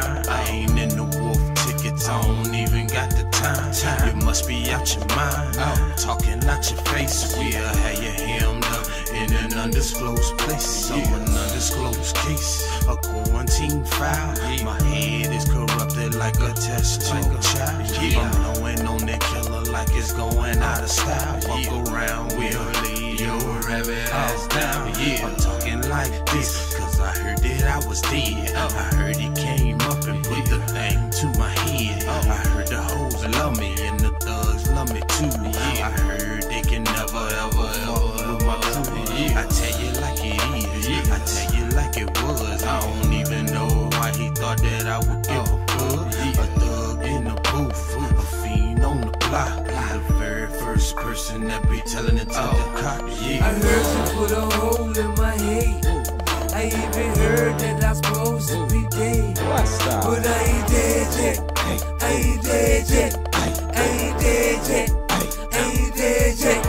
crime. I ain't in the wolf tickets, I don't even got the time. You must be out your mind, talking out your face. We'll have you hemmed up in an undisclosed place. I'm an undisclosed case, a quarantine file. My head is corrupted like a test tube child. I'm blowing on that killer like it's going out of style. Fuck around, we'll leave your rabbit ass down. I'm talking like this, cause I heard that I was dead. I heard he came up and put the thing to my head. I heard the hoes love me and the thugs love me too. I heard they can never ever ever with my crew. I tell you like it is, I tell you like it was. I don't even know why he thought that I would give a fuck. A thug in the booth, a fiend on the block. The very first person that be telling it to the cops. I heard you put a hole in my head. I even heard that I'm supposed to be dead, but I ain't dead yet. I ain't dead yet. I ain't dead yet. I ain't dead yet.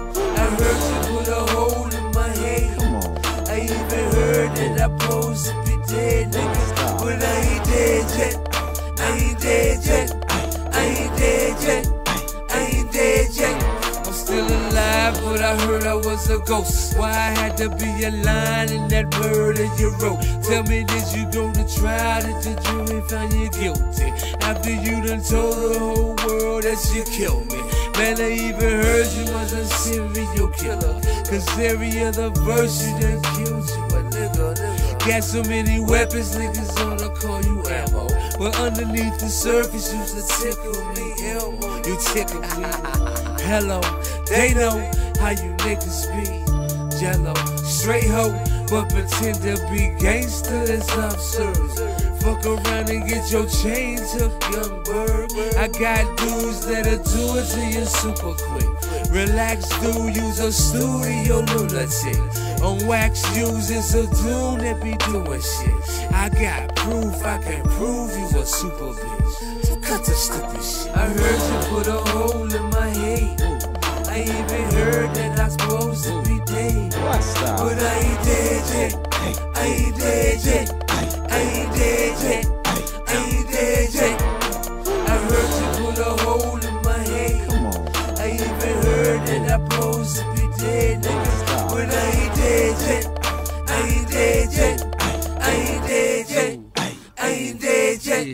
I heard you put a hole in my head. I even heard that I'm supposed to be dead, niggas, but I ain't dead yet. I ain't dead yet. I ain't dead yet. I ain't dead yet. I'm still alive, but I heard I was a ghost. Why I had to be a line in that murder you wrote? Tell me, did you go to trial? Did the jury find you guilty? After you done told the whole world that you killed me. Man, I even heard you was a serial killer, cause every other verse you done killed you a nigga. Got so many weapons, niggas wanna call you ammo, but underneath the surface you used to tickle me, Elmo. You tickle me. Hello, they know how you niggas be. Jello, straight hoe, but pretend to be gangster, that's absurd. Fuck around and get your chain took, young bird. I got dudes that'll do it to you super quick. Relax, dude, use a studio lunatic. On wax, using some dude that be doing shit. I got proof, I can prove you a super bitch. So cut the stupid shit. I heard you put a hole in my head. I even heard that I'm supposed to be dead, but I ain't dead yet. I ain't dead yet. I ain't dead yet. I ain't dead yet. I heard you put a hole in my head. I even heard that I'm supposed to be dead, niggas, but I ain't dead yet. I ain't dead yet. I ain't dead yet. I ain't dead yet.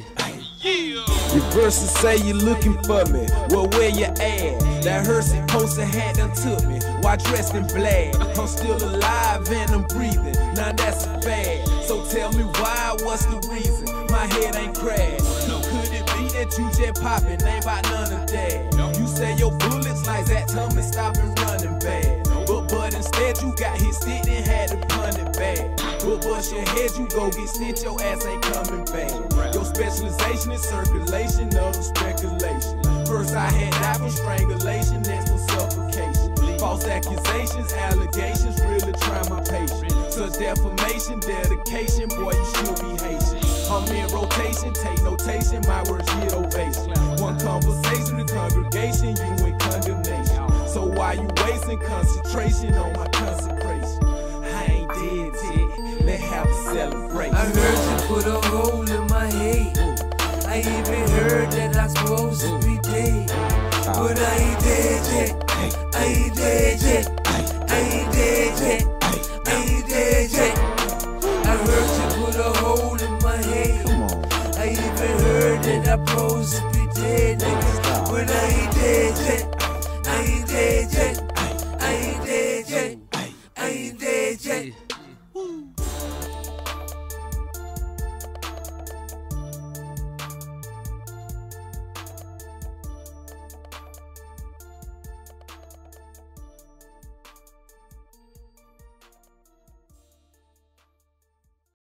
Your verses say you looking for me, well where you at? That hearse poster hat done took me, why dressed in black? I'm still alive and I'm breathing, now that's a fact. So tell me why, what's the reason? My head ain't crashed. Could it be that you just popping, ain't about none of that? You say your bullets like that, tell me stop and running bad. But instead you got hit stick and had to punt it back. But bust your head, you go get stitched, your ass ain't coming back. Your specialization is circulation, no speculation. First I had died from strangulation, next was suffocation. False accusations, allegations, really try my patience. Such defamation, dedication, boy you should be Haitian. I'm in rotation, take notation, my words get ovation. One conversation, the congregation, you in condemnation. So why you wasting concentration on my consecration? I ain't dead yet, let's have a celebration. I heard you put a hole in my head. I even heard that I'm supposed to be dead, but I ain't dead yet. I ain't dead yet. I ain't dead yet. I ain't dead yet. I heard you put a hole in my head. I even heard that I'm supposed to be dead, niggas, but I ain't dead yet.